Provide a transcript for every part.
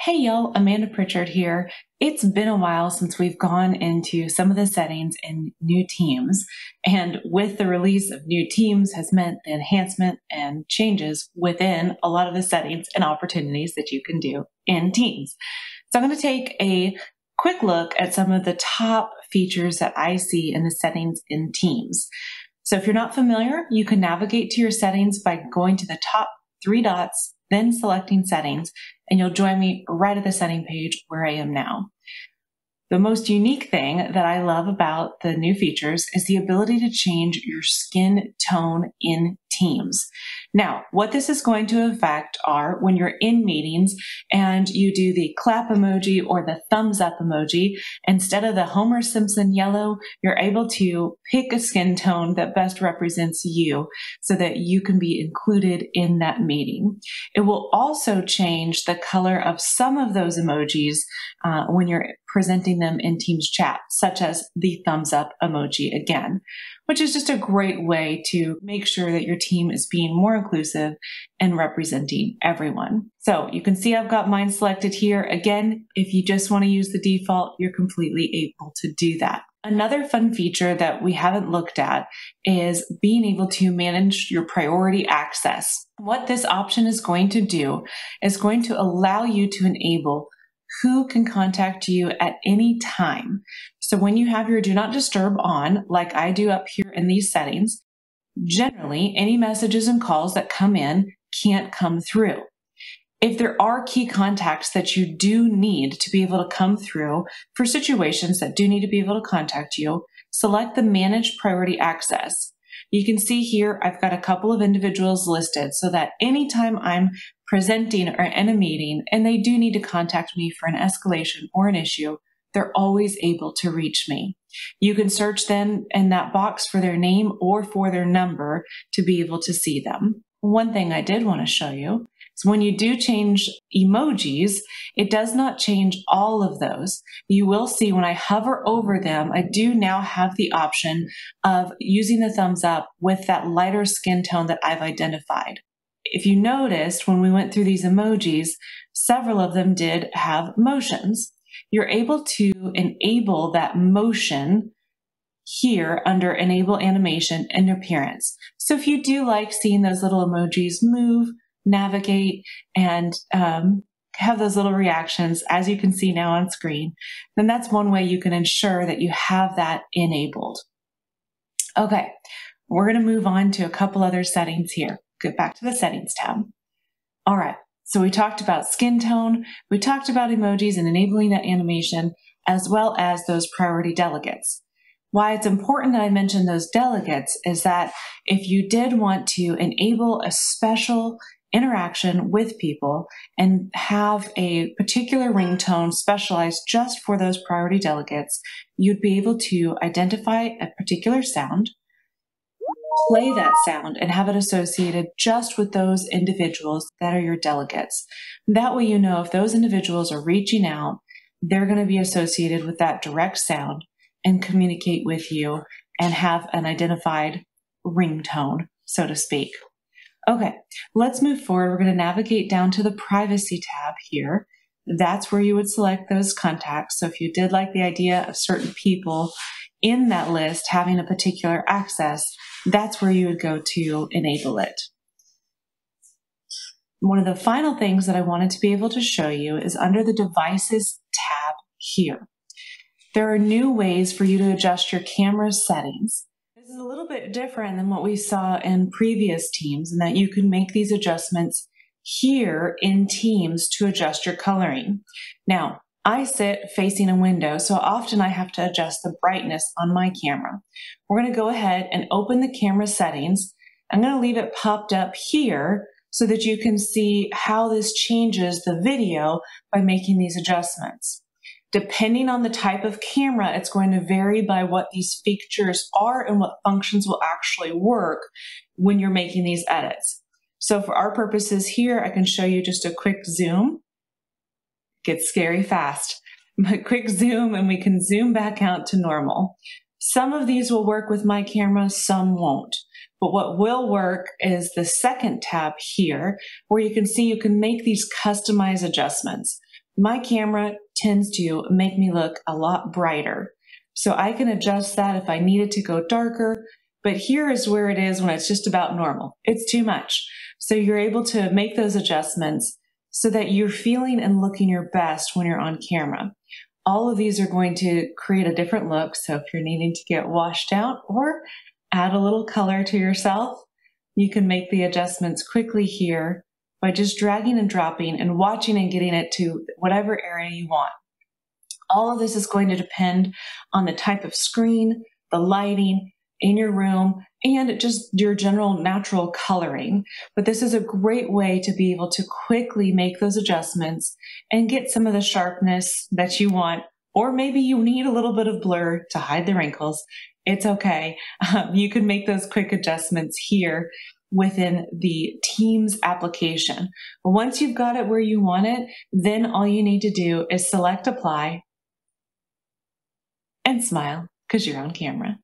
Hey y'all, Amanda Pritchard here. It's been a while since we've gone into some of the settings in new teams, and with the release of new teams has meant the enhancement and changes within a lot of the settings and opportunities that you can do in teams. So I'm going to take a quick look at some of the top features that I see in the settings in teams. So if you're not familiar, you can navigate to your settings by going to the top three dots, then selecting settings, and you'll join me right at the setting page where I am now. The most unique thing that I love about the new features is the ability to change your skin tone in Teams. Now, what this is going to affect are when you're in meetings and you do the clap emoji or the thumbs up emoji, instead of the Homer Simpson yellow, you're able to pick a skin tone that best represents you so that you can be included in that meeting. It will also change the color of some of those emojis when you're presenting them in Teams chat, such as the thumbs up emoji again, which is just a great way to make sure that your team is being more inclusive and representing everyone. So you can see I've got mine selected here. Again, if you just want to use the default, you're completely able to do that. Another fun feature that we haven't looked at is being able to manage your priority access. What this option is going to do is going to allow you to enable who can contact you at any time. So when you have your do not disturb on, like I do up here in these settings, generally any messages and calls that come in can't come through. If there are key contacts that you do need to be able to come through for situations that do need to be able to contact you, select the Manage Priority Access. You can see here I've got a couple of individuals listed so that anytime I'm presenting or in a meeting and they do need to contact me for an escalation or an issue, they're always able to reach me. You can search them in that box for their name or for their number to be able to see them. One thing I did want to show you is when you do change emojis, it does not change all of those. You will see when I hover over them, I do now have the option of using the thumbs up with that lighter skin tone that I've identified. If you noticed when we went through these emojis, several of them did have motions. You're able to enable that motion here under Enable Animation and Appearance. So if you do like seeing those little emojis move, navigate, and have those little reactions, as you can see now on screen, then that's one way you can ensure that you have that enabled. Okay, we're going to move on to a couple other settings here. Get back to the Settings tab. All right, so we talked about skin tone, we talked about emojis and enabling that animation, as well as those priority delegates. Why it's important that I mention those delegates is that if you did want to enable a special interaction with people and have a particular ringtone specialized just for those priority delegates, you'd be able to identify a particular sound, play that sound, and have it associated just with those individuals that are your delegates. That way you know if those individuals are reaching out, they're going to be associated with that direct sound and communicate with you and have an identified ringtone, so to speak. Okay, let's move forward. We're going to navigate down to the Privacy tab here. That's where you would select those contacts. So if you did like the idea of certain people in that list having a particular access, that's where you would go to enable it. One of the final things that I wanted to be able to show you is under the Devices tab here. There are new ways for you to adjust your camera settings. This is a little bit different than what we saw in previous Teams, in that you can make these adjustments here in Teams to adjust your coloring. Now, I sit facing a window, so often I have to adjust the brightness on my camera. We're going to go ahead and open the camera settings. I'm going to leave it popped up here so that you can see how this changes the video by making these adjustments. Depending on the type of camera, it's going to vary by what these features are and what functions will actually work when you're making these edits. So for our purposes here, I can show you just a quick zoom. Gets scary fast, but quick zoom and we can zoom back out to normal. Some of these will work with my camera, some won't. But what will work is the second tab here, where you can see you can make these customized adjustments. my camera tends to make me look a lot brighter. So I can adjust that if I need it to go darker, but here is where it is when it's just about normal. It's too much. So you're able to make those adjustments so that you're feeling and looking your best when you're on camera. All of these are going to create a different look. So if you're needing to get washed out or add a little color to yourself, you can make the adjustments quickly here by just dragging and dropping and watching and getting it to whatever area you want. All of this is going to depend on the type of screen, the lighting in your room, and just your general natural coloring. But this is a great way to be able to quickly make those adjustments and get some of the sharpness that you want, or maybe you need a little bit of blur to hide the wrinkles. It's okay. You can make those quick adjustments here within the Teams application. But once you've got it where you want it, then all you need to do is select Apply and smile because you're on camera.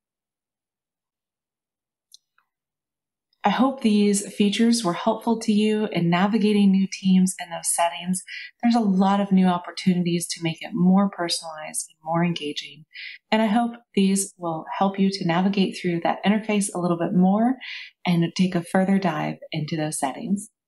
I hope these features were helpful to you in navigating new teams in those settings. There's a lot of new opportunities to make it more personalized and more engaging. And I hope these will help you to navigate through that interface a little bit more and take a further dive into those settings.